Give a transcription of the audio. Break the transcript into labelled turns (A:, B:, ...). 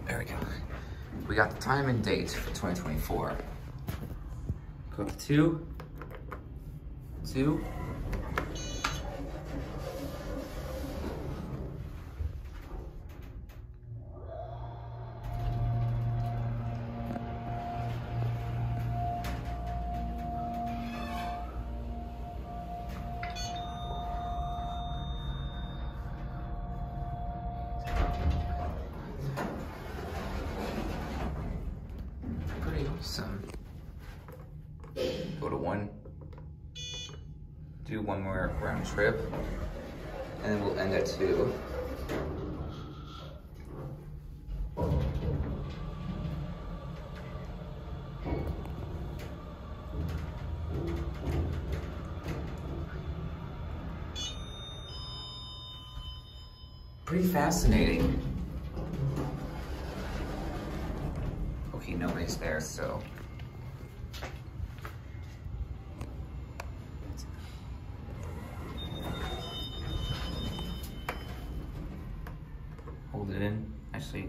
A: There we go. We got the time and date for 2024. Go up to 2. 2. Pretty awesome. Go to 1. Do one more round trip, and then we'll end at 2. Pretty fascinating. Okay, nobody's there, so. Hold it in, actually.